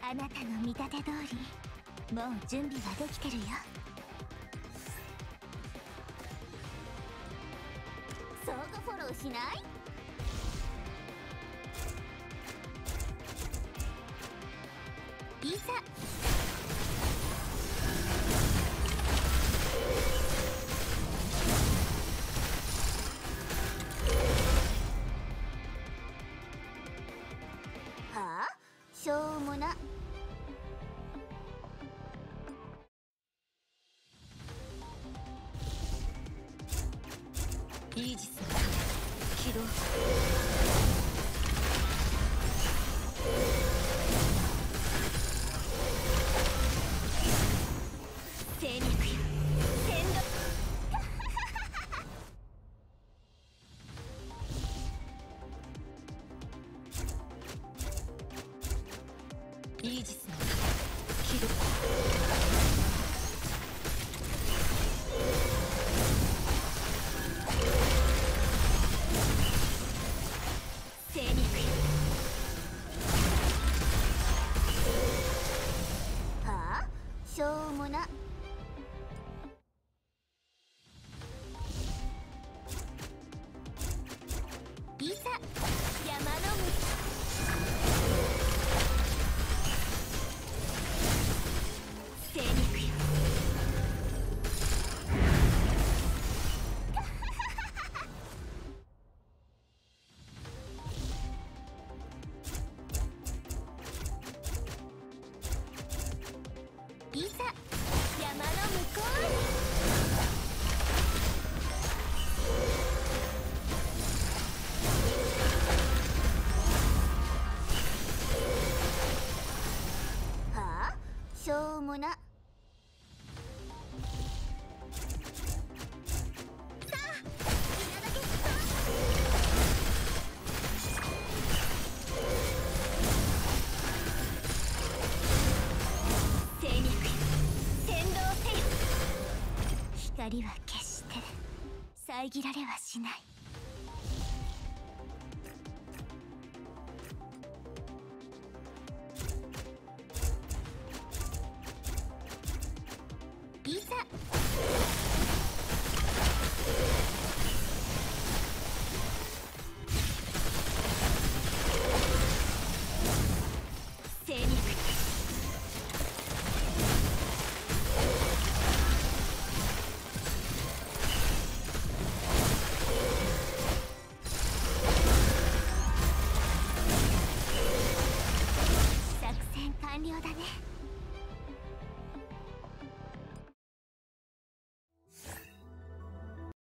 あなたの見立て通り、もう準備はできてるよ。相互フォローしない？いざ。はあ？しょうもな。イージスの起動。精肉よ、戦力。イージスの起動。精肉よ。はあ？しょうもな。いざ山の向き。精肉よ。いざ山の向こうへ。はあ？しょうもな。さあ、いただけっと。精肉よ、先導せよ。光は決して遮られはしない。いざ。精肉よ。作戦完了だね。